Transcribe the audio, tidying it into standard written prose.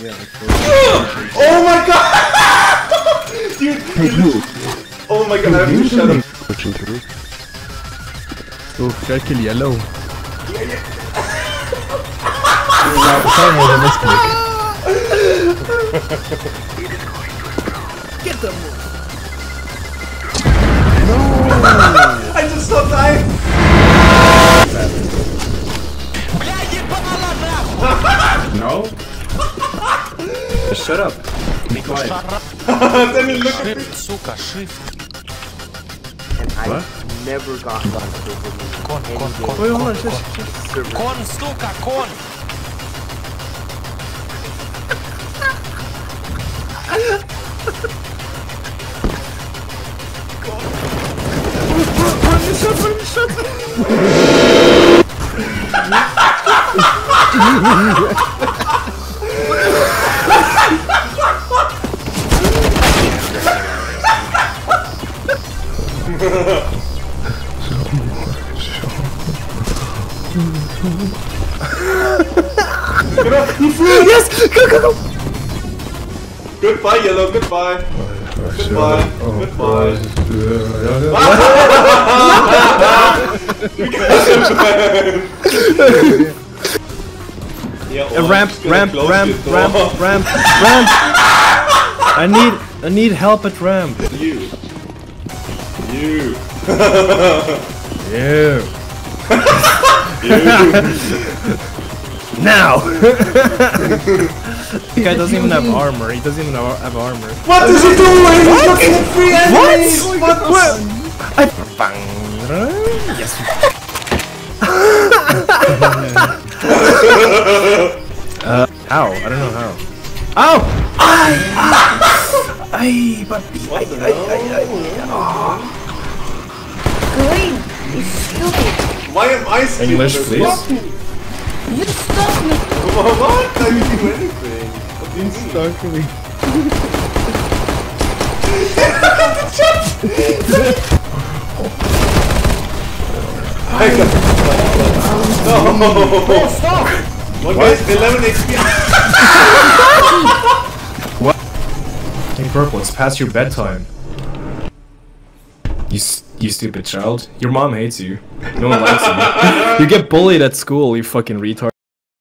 Oh my god! Dude, oh my god, I have to shut up. Oh, try to kill yellow. Get them! No! I just saw time! No? Shut up. Be quiet. Then you look at me. Сука, shift. And I What? never got lost over Con. Wait, hold on, Con, сука, con. Yes! Go! Goodbye, Yellow, goodbye. Goodbye. Goodbye. Yeah, Ramp! I need help at ramp. You. Yeah. Now! The guy doesn't even have armor. He doesn't even have armor. What is he doing? He's looking at free enemies! What? Yes. How? I don't know how. Ow! Ay, papi. Green, you stupid. Why am I stupid? English, please. You stuck me. What? I didn't do anything. You stuck me. I got no. Stop! What guys? 11 XP. What? Hey, Purple, it's past your bedtime. You stupid child. Your mom hates you. No one likes you. You get bullied at school, you fucking retard.